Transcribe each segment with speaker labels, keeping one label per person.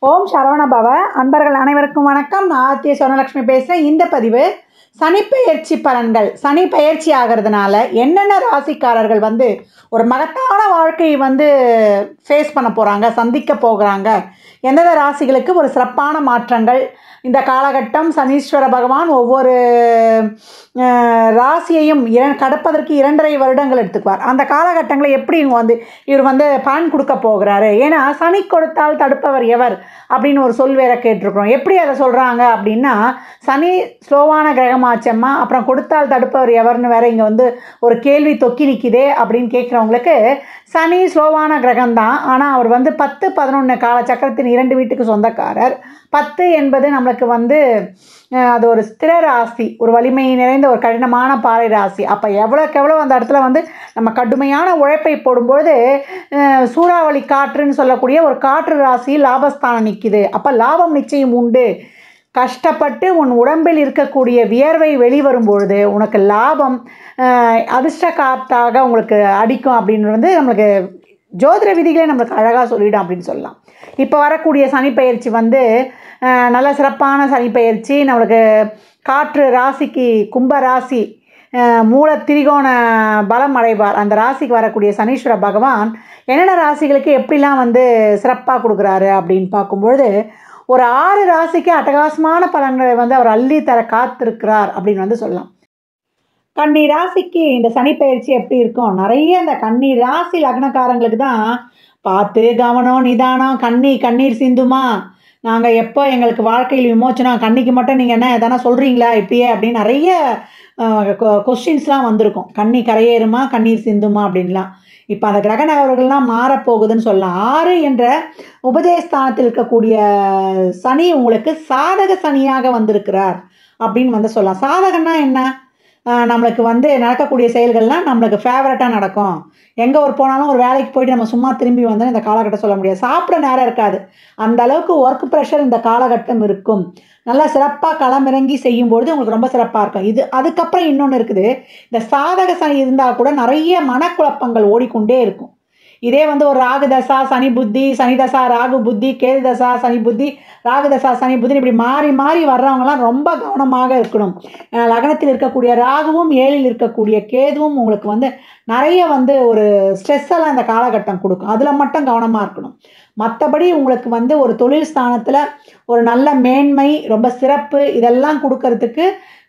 Speaker 1: ஓம் சரவணபவ. அன்பர்கள் அனைவருக்கும் வணக்கம். நான் ஆர்த்திய சொர்ணலக்ஷ்மி பேசுகிறேன். இந்த பதிவு சனிப்பெயர்ச்சி பலன்கள். சனி பயிற்சி ஆகிறதுனால என்னென்ன ராசிக்காரர்கள் ஒரு மகத்தான வாழ்க்கையை ஃபேஸ் பண்ண போகிறாங்க, சந்திக்க போகிறாங்க, எந்தெந்த ராசிகளுக்கு ஒரு சிறப்பான மாற்றங்கள் இந்த காலகட்டம். சனீஸ்வர பகவான் ஒவ்வொரு ராசியையும் கடப்பதற்கு 2.5 வருடங்கள் எடுத்துக்குவார். அந்த காலகட்டங்களை எப்படி இவர் பலன் கொடுக்க போகிறாரு. ஏன்னா சனி கொடுத்தால் தடுப்பவர் எவர் அப்படின்னு ஒரு சொல் வேற கேட்டிருக்கிறோம். எப்படி அதை சொல்கிறாங்க அப்படின்னா, சனி ஸ்லோவான கிரகமாச்சம்மா, அப்புறம் கொடுத்தால் தடுப்பவர் எவர்னு வேற இங்கே ஒரு கேள்வி தொக்கி நிற்கிதே அப்படின்னு கேட்குறவங்களுக்கு, சனி ஸ்லோவான கிரகம்தான். ஆனால் அவர் 10, 11 காலச்சக்கரத்தின் 2 வீட்டுக்கு சொந்தக்காரர். 10 என்பது நம்மளுக்கு அது ஒரு ஸ்திர ராசி, ஒரு வலிமை நிறைந்த ஒரு கடினமான பாறை ராசி. அப்போ எவ்வளோக்கு எவ்வளோ அந்த இடத்துல நம்ம கடுமையான உழைப்பை போடும்பொழுது சூறாவளி காற்றுன்னு சொல்லக்கூடிய ஒரு காற்று ராசி லாபஸ்தானம் நிற்கிது. அப்போ லாபம் நிச்சயம் உண்டு. கஷ்டப்பட்டு உன் உடம்பில் இருக்கக்கூடிய வியர்வை வெளிவரும்பொழுது உனக்கு லாபம் அதிர்ஷ்ட காற்றாக உங்களுக்கு அடிக்கும் அப்படின்னு நம்மளுக்கு ஜோதிட விதிகளே நம்மளுக்கு அழகாக சொல்லிடும் அப்படின்னு சொல்லலாம். இப்போ வரக்கூடிய சனிப்பெயர்ச்சி நல்ல சிறப்பான சனிப்பெயர்ச்சி. நம்மளுக்கு காற்று ராசிக்கு கும்ப ராசி மூல திரிகோண பலம் அடைவார். அந்த ராசிக்கு வரக்கூடிய சனீஸ்வர பகவான் என்னென்ன ராசிகளுக்கு எப்படிலாம் சிறப்பாக கொடுக்குறாரு அப்படின்னு பார்க்கும்பொழுது, ஒரு 6 ராசிக்கு அட்டகாசமான பலன்களை அவர் அள்ளி தர காத்திருக்கிறார் அப்படின்னு சொல்லலாம். கன்னி ராசிக்கு இந்த சனிப்பெயர்ச்சி எப்படி இருக்கும்? நிறைய இந்த கன்னி ராசி லக்னக்காரங்களுக்கு தான் பார்த்து கவனம் நிதானம், கண்ணீர் சிந்துமா, நாங்கள் எப்போ எங்களுக்கு வாழ்க்கையில் விமோச்சனம், கண்ணிக்கு மட்டும் நீங்கள் என்ன எதனா சொல்கிறீங்களா இப்படியே அப்படின்னு நிறைய கொஸ்டின்ஸ்லாம் வந்திருக்கும். கண்ணி கரையேறுமா, கண்ணீர் சிந்துமா அப்படின்லாம். இப்போ அந்த கிரக நகர்கள்லாம் மாறப்போகுதுன்னு சொல்லலாம். 6 என்ற உபஜயஸ்தானத்தில் இருக்கக்கூடிய சனி உங்களுக்கு சாதக சனியாக வந்திருக்கிறார் அப்படின்னு சொல்லலாம். சாதகன்னா என்ன? நம்மளுக்கு நடக்கக்கூடிய செயல்கள்லாம் நம்மளுக்கு ஃபேவரட்டாக நடக்கும். எங்கே போனாலும் ஒரு வேலைக்கு போயிட்டு நம்ம சும்மா திரும்பி இந்த காலகட்டம் சொல்ல முடியாது. சாப்பிட நேரம் இருக்காது. அந்த அளவுக்கு ஒர்க் ப்ரெஷர் இந்த காலகட்டம் இருக்கும். நல்லா சிறப்பாக களமிறங்கி செய்யும்பொழுது உங்களுக்கு ரொம்ப சிறப்பாக இருக்கும். அதுக்கப்புறம் இன்னொன்று இருக்குது. இந்த சாதக சனி இருந்தால் கூட நிறைய மனக்குழப்பங்கள் ஓடிக்கொண்டே இருக்கும். இதே ஒரு ராகு தசா சனி புத்தி, சனி தசா ராகு புத்தி, கேது தசா சனி புத்தி, ராகு தசா சனி புத்தி, இப்படி மாறி மாறி வர்றவங்கலாம் ரொம்ப கவனமாக இருக்கணும். லக்னத்தில் இருக்கக்கூடிய ராகுவும் 7ல் இருக்கக்கூடிய கேதுவும் உங்களுக்கு நிறைய ஒரு ஸ்ட்ரெஸ்ஸெல்லாம் இந்த காலகட்டம் கொடுக்கும். அதில் மட்டும் கவனமாக இருக்கணும். மற்றபடி உங்களுக்கு ஒரு தொழில் ஸ்தானத்தில் ஒரு நல்ல மேன்மை, ரொம்ப சிறப்பு, இதெல்லாம் கொடுக்கறதுக்கு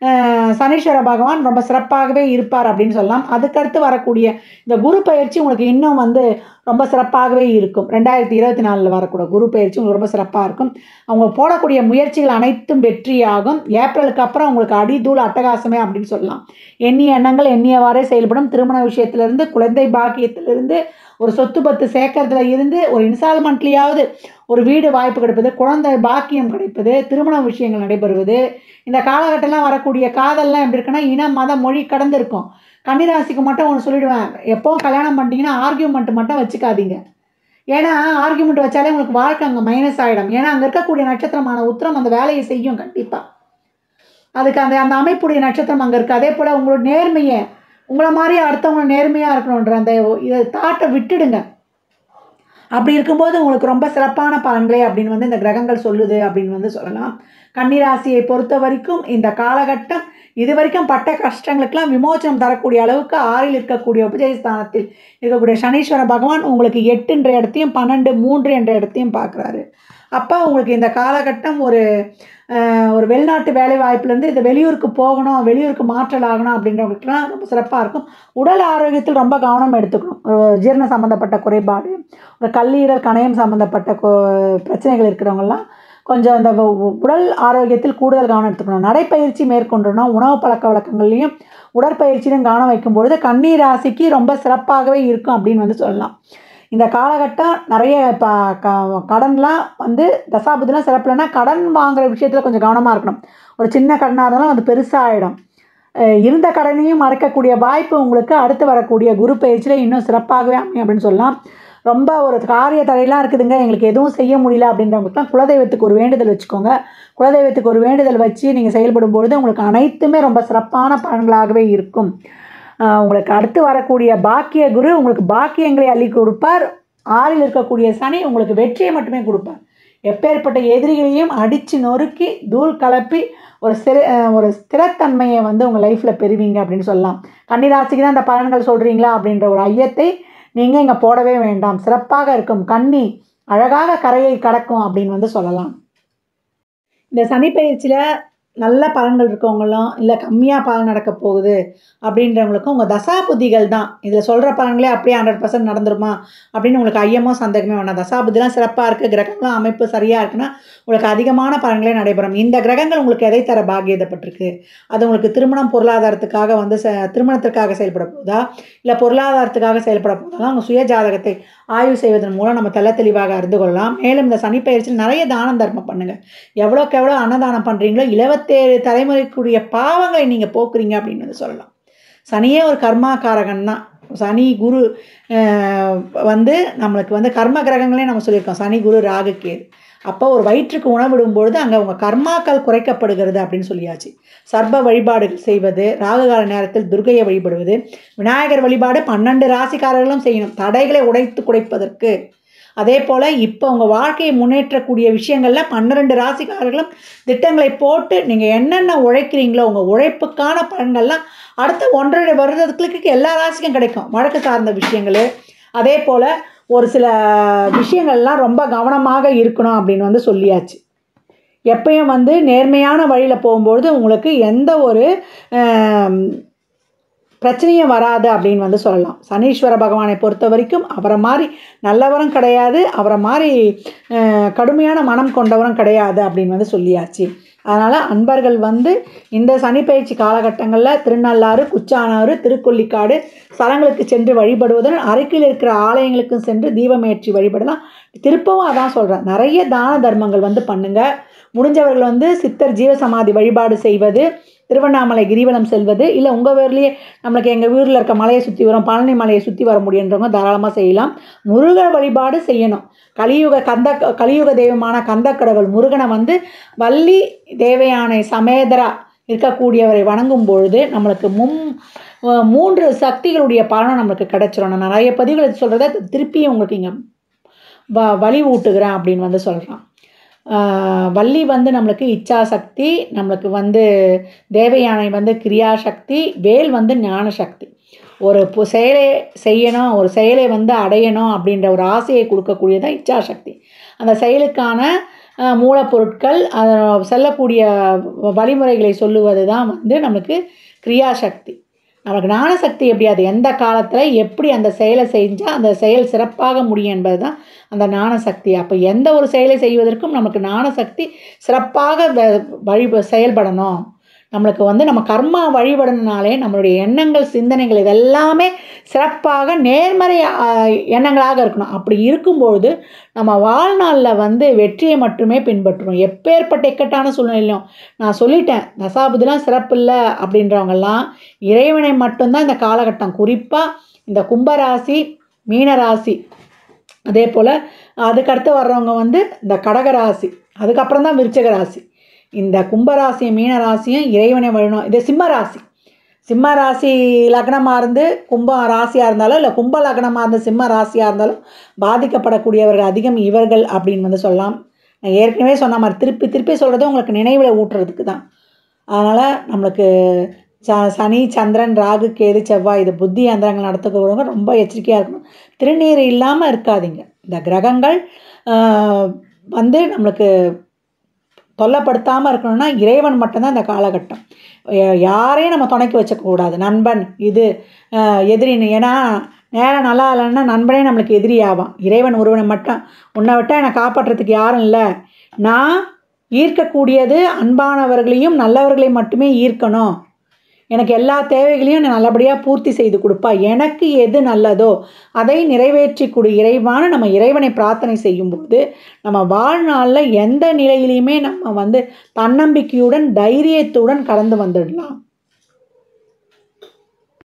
Speaker 1: சனீஸ்வர பகவான் ரொம்ப சிறப்பாகவே இருப்பார் அப்படின்னு சொல்லலாம். அதுக்கடுத்து வரக்கூடிய இந்த குரு பயிற்சி உங்களுக்கு இன்னும் ரொம்ப சிறப்பாகவே இருக்கும். 2024 வரக்கூடிய குரு பயிற்சி உங்களுக்கு ரொம்ப சிறப்பாக இருக்கும். அவங்க போடக்கூடிய முயற்சிகள் அனைத்தும் வெற்றியாகும். ஏப்ரலுக்கு அப்புறம் உங்களுக்கு அடிதூள் அட்டகாசமே அப்படின்னு சொல்லலாம். எண்ணிய எண்ணங்கள் எண்ணியவாறே செயல்படும். திருமண விஷயத்திலிருந்து, குழந்தை பாக்கியத்திலிருந்து, ஒரு சொத்து பத்து சேர்க்கறதுல இருந்து, ஒரு இன்ஸ்டால்மெண்ட்லேயாவது ஒரு வீடு வாய்ப்பு கிடைப்பது, குழந்தை பாக்கியம் கிடைப்பது, திருமண விஷயங்கள் நடைபெறுவது. இந்த காலகட்டம்லாம் வரக்கூடிய காதல்லாம் எப்படி இருக்குன்னா, இனம் மத மொழி கடந்து இருக்கும். கன்னிராசிக்கு மட்டும் ஒன்று சொல்லிவிடுவேன், எப்போவும் கல்யாணம் பண்ணிட்டீங்கன்னா ஆர்கியூமெண்ட் மட்டும் வச்சுக்காதீங்க. ஏன்னா ஆர்கியூமெண்ட் வச்சாலே உங்களுக்கு வாழ்க்கை அங்கே மைனஸ் ஆகிடும். ஏன்னா அங்கே இருக்கக்கூடிய நட்சத்திரமான உத்திரம் அந்த வேலையை செய்யும் கண்டிப்பாக. அதுக்கு அந்த அந்த அமைப்புடைய நட்சத்திரம் அங்கே இருக்குது. அதே போல் உங்களோட நேர்மையை, உங்களை மாதிரி அடுத்தவங்க நேர்மையாக இருக்கணுன்ற அந்த இதை தாட்டை விட்டுடுங்க. அப்படி இருக்கும்போது உங்களுக்கு ரொம்ப சிறப்பான பலன்களே அப்படின்னு இந்த கிரகங்கள் சொல்லுது அப்படின்னு சொல்லலாம். கன்னிராசியை பொறுத்த வரைக்கும் இந்த காலகட்டம் இது வரைக்கும் பட்ட கஷ்டங்களுக்கெல்லாம் விமோச்சனம் தரக்கூடிய அளவுக்கு 6ல் இருக்கக்கூடிய உபஜயஸ்தானத்தில் இருக்கக்கூடிய சனீஸ்வர பகவான் உங்களுக்கு 8 என்ற இடத்தையும் 12, 3 என்ற இடத்தையும் பார்க்குறாரு. அப்போ உங்களுக்கு இந்த காலகட்டம் ஒரு வெளிநாட்டு வேலை வாய்ப்புலேருந்து இந்த வெளியூருக்கு போகணும், வெளியூருக்கு மாற்றல் ஆகணும் அப்படின்றவங்களுக்குலாம் ரொம்ப சிறப்பாக இருக்கும். உடல் ஆரோக்கியத்தில் ரொம்ப கவனம் எடுத்துக்கணும். ஜீரண சம்மந்தப்பட்ட குறைபாடு, ஒரு கல்லீரல் கணையம் சம்மந்தப்பட்ட பிரச்சனைகள் இருக்கிறவங்கலாம் கொஞ்சம் அந்த உடல் ஆரோக்கியத்தில் கூடுதல் கவனம் எடுத்துக்கணும். நடைப்பயிற்சி மேற்கொண்டணும். உணவு பழக்க வழக்கங்கள்லையும் உடற்பயிற்சியிலும் கவனம் வைக்கும்பொழுது கன்னி ராசிக்கு ரொம்ப சிறப்பாகவே இருக்கும் அப்படின்னு சொல்லலாம். இந்த காலகட்டம் நிறைய இப்போ கடன்லாம் தசாபுதிலாம் சிறப்பில்லைன்னா கடன் வாங்குகிற விஷயத்தில் கொஞ்சம் கவனமாக இருக்கணும். ஒரு சின்ன கடனாக இருந்தாலும் பெருசாக ஆகிடும். இருந்த கடனையும் மறைக்கக்கூடிய வாய்ப்பு உங்களுக்கு அடுத்து வரக்கூடிய குரு பயிற்சியில் இன்னும் சிறப்பாகவே அமையும் அப்படின்னு சொல்லலாம். ரொம்ப ஒரு காரிய தடையெல்லாம் இருக்குதுங்க, எங்களுக்கு எதுவும் செய்ய முடியல அப்படின்றவங்களுக்குலாம் குலதெய்வத்துக்கு ஒரு வேண்டுதல் வச்சுக்கோங்க. குலதெய்வத்துக்கு ஒரு வேண்டுதல் வச்சு நீங்கள் செயல்படும் பொழுது உங்களுக்கு அனைத்துமே ரொம்ப சிறப்பான பலன்களாகவே இருக்கும். உங்களுக்கு அடுத்து வரக்கூடிய பாக்கிய குரு உங்களுக்கு பாக்கியங்களை அள்ளி கொடுப்பார். 6ல் இருக்கக்கூடிய சனி உங்களுக்கு வெற்றியை மட்டுமே கொடுப்பார். எப்பேற்பட்ட எதிரிகளையும் அடித்து நொறுக்கி தூள் கலப்பி ஒரு ஸ்திரத்தன்மையை வந்து உங்கள் லைஃப்பில் பெறுவீங்க அப்படின்னு சொல்லலாம். கன்னிராசிக்கு தான் இந்த பலன்கள் சொல்கிறீங்களா அப்படின்ற ஒரு ஐயத்தை நீங்கள் இங்கே போடவே வேண்டாம். சிறப்பாக இருக்கும். கன்னி அழகாக கரையை கடக்கும் அப்படின்னு வந்து சொல்லலாம். இந்த சனி பயிற்சியில் நல்ல பலன்கள் இருக்கவங்களும் இல்லை கம்மியாக பலன் நடக்க போகுது அப்படின்றவங்களுக்கும் உங்கள் தசாபுத்திகள் தான் இதில் சொல்கிற பலன்களே அப்படியே 100% நடந்துருமா அப்படின்னு உங்களுக்கு ஐயமோ சந்தேகமே வேணாம். தசாபுத்திலாம் சிறப்பாக இருக்குது, கிரகங்களும் அமைப்பு சரியாக இருக்குன்னா உங்களுக்கு அதிகமான பலன்களே நடைபெறும். இந்த கிரகங்கள் உங்களுக்கு எதை தர பாக்கியதப்பட்டிருக்கு? அது உங்களுக்கு திருமணம் பொருளாதாரத்துக்காக வந்து திருமணத்திற்காக செயல்பட போகுதா இல்லை பொருளாதாரத்துக்காக செயல்பட போகுதா? உங்கள் சுய ஜாதகத்தை ஆய்வு செய்வதன் மூலம் நம்ம தெளிவாக அறிந்து கொள்ளலாம். மேலும் இந்த சனி பயிற்சியில் நிறைய தானம் தர்மம் பண்ணுங்கள். எவ்வளோக்கு எவ்வளோ அன்னதானம் பண்ணுறீங்களோ 27 தலைமுறைக்குரிய பாவங்களை நீங்கள் போக்குறீங்க அப்படின்னு வந்து சொல்லலாம். சனியே ஒரு கர்மாக்காரகன் தான். சனி குரு வந்து நம்மளுக்கு வந்து கர்ம கிரகங்களே நம்ம சொல்லியிருக்கோம். சனி குரு ராகு கேது. அப்போ ஒரு வயிற்றுக்கு உணவிடும்பொழுது அங்கே உங்கள் கர்மாக்கள் குறைக்கப்படுகிறது அப்படின்னு சொல்லியாச்சு. சர்ப வழிபாடுகள் செய்வது, ராகுகால நேரத்தில் துர்கையை வழிபடுவது, விநாயகர் வழிபாடு 12 ராசிக்காரர்களும் செய்யணும் தடைகளை உடைத்து குறைப்பதற்கு. அதே போல் இப்போ உங்கள் வாழ்க்கையை முன்னேற்றக்கூடிய விஷயங்களில் 12 ராசிக்காரர்களும் திட்டங்களை போட்டு நீங்கள் என்னென்ன உழைக்கிறீங்களோ உங்கள் உழைப்புக்கான பலன்கள்லாம் அடுத்த 1.5 வருடத்துக்கு எல்லா ராசிக்கும் கிடைக்கும். வழக்கு சார்ந்த விஷயங்கள், அதே போல் ஒரு சில விஷயங்கள்லாம் ரொம்ப கவனமாக இருக்கணும் அப்படின்னு வந்து சொல்லியாச்சு. எப்பயும் வந்து நேர்மையான வழியில் போகும்பொழுது உங்களுக்கு எந்த ஒரு பிரச்சனையும் வராது அப்படின்னு வந்து சொல்லலாம். சனீஸ்வர பகவானை பொறுத்த வரைக்கும் அவரை மாதிரி நல்லவரும் கிடையாது, அவரை மாதிரி கடுமையான மனம் கொண்டவரும் கிடையாது அப்படின்னு வந்து சொல்லியாச்சு. அதனால் அன்பர்கள் வந்து இந்த சனி பயிற்சி காலகட்டங்களில் திருநள்ளாறு, குச்சானாறு, திருக்கொள்ளிக்காடு ஸ்தலங்களுக்கு சென்று வழிபடுவதுடன் அருகில் இருக்கிற ஆலயங்களுக்கும் சென்று தீபமேற்றி வழிபடலாம். திருப்பவும் அதான் சொல்கிறேன், நிறைய தான தர்மங்கள் வந்து பண்ணுங்கள். முடிஞ்சவர்கள் வந்து சித்தர் ஜீவசமாதி வழிபாடு செய்வது, திருவண்ணாமலை கிரிவலம் செல்வது, இல்லை உங்கள் ஊர்லேயே நம்மளுக்கு எங்கள் ஊரில் இருக்க மலையை சுற்றி வரும் பழனி மலையை சுற்றி வர முடியுன்றவங்க தாராளமாக செய்யலாம். முருகர் வழிபாடு செய்யணும். கலியுக தெய்வமான கந்தக்கடவுள் முருகனை வந்து வள்ளி தேவயானை சமேதரா இருக்கக்கூடியவரை வணங்கும் பொழுது நம்மளுக்கு 3 சக்திகளுடைய பலனும் நம்மளுக்கு கிடைச்சிரும். நான் நிறைய பதிவுகள் சொல்கிறத திருப்பியும் உங்களுக்கு இங்கே வழி ஊட்டுகிறேன் அப்படின்னு வந்து சொல்கிறான். வள்ளி வந்து நம்மளுக்கு இச்சா சக்தி, நம்மளுக்கு வந்து தேவயானை வந்து கிரியாசக்தி, வேல் வந்து ஞான சக்தி. ஒரு செயலை செய்யணும், ஒரு செயலை வந்து அடையணும் அப்படின்ற ஒரு ஆசையை கொடுக்கக்கூடியதான் இச்சாசக்தி. அந்த செயலுக்கான மூலப்பொருட்கள், அதை செல்லக்கூடிய வழிமுறைகளை சொல்லுவது தான் வந்து நமக்கு கிரியாசக்தி. நமக்கு ஞானசக்தி எப்படி, அது எந்த காலத்தில் எப்படி அந்த செயலை செஞ்சால் அந்த செயல் சிறப்பாக முடியும் என்பது தான் அந்த ஞானசக்தி. அப்போ எந்த ஒரு செயலை செய்வதற்கும் நமக்கு ஞானசக்தி சிறப்பாக செயல்படணும். நம்மளுக்கு வந்து நம்ம கர்மா வழிபடணுனாலே நம்மளுடைய எண்ணங்கள், சிந்தனைகள் இதெல்லாமே சிறப்பாக நேர்மறை எண்ணங்களாக இருக்கணும். அப்படி இருக்கும்பொழுது நம்ம வாழ்நாளில் வந்து வெற்றியை மட்டுமே பின்பற்றுவோம். எப்பேற்பட்ட இக்கட்டான சூழ்நிலையிலும் நான் சொல்லிட்டேன், தசாபுதிலாம் சிறப்பு இல்லை அப்படின்றவங்கெல்லாம் இறைவனை மட்டும்தான் இந்த காலகட்டம், குறிப்பாக இந்த கும்பராசி, மீனராசி, அதே போல் அதுக்கடுத்து வர்றவங்க வந்து இந்த கடகராசி, அதுக்கப்புறம் தான் விருச்சிக ராசி. இந்த கும்பராசியும் மீனராசியும் இறைவனை வழிணும். இது சிம்ம ராசி லக்னமாக இருந்து கும்ப ராசியாக இருந்தாலும் இல்லை கும்ப லக்னமாக இருந்து சிம்ம ராசியாக இருந்தாலும் பாதிக்கப்படக்கூடியவர்கள் அதிகம் இவர்கள் அப்படின்னு வந்து சொல்லலாம். நான் ஏற்கனவே சொன்ன மாதிரி திருப்பி சொல்கிறது உங்களுக்கு நினைவில் ஊட்டுறதுக்கு தான். அதனால் நம்மளுக்கு சனி, சந்திரன், ராகு, கேது, செவ்வாய் இது புத்தி யந்திரங்கள் நடத்துக்கிறவங்க ரொம்ப எச்சரிக்கையாக இருக்கணும். திருநீர் இல்லாமல் இருக்காதீங்க. இந்த கிரகங்கள் வந்து நம்மளுக்கு தொல்லைப்படுத்தாமல் இருக்கணும்னா இறைவன் மட்டும்தான் இந்த காலகட்டம். யாரையும் நம்ம துணைக்கு வச்சக்கூடாது. நண்பன் இது எதிரின்னு, ஏன்னா நேரம் நல்லா இல்லைன்னா நண்பனே நம்மளுக்கு எதிரி ஆவான். இறைவன் ஒருவனை மட்டும், உன்னை விட்டால் என்னை காப்பாற்றுறதுக்கு யாரும் இல்லை, நான் ஈர்க்கக்கூடியது அன்பானவர்களையும் நல்லவர்களையும் மட்டுமே ஈர்க்கணும், எனக்கு எல்லா தேவைகளையும் நான் நல்லபடியாக பூர்த்தி செய்து கொடுப்பா, எனக்கு எது நல்லதோ அதை நிறைவேற்றி கொடு இறைவான நம்ம இறைவனை பிரார்த்தனை செய்யும்போது நம்ம வாழ்நாளில் எந்த நிலையிலையுமே நம்ம வந்து தன்னம்பிக்கையுடன் தைரியத்துடன் கடந்து வந்துடலாம்.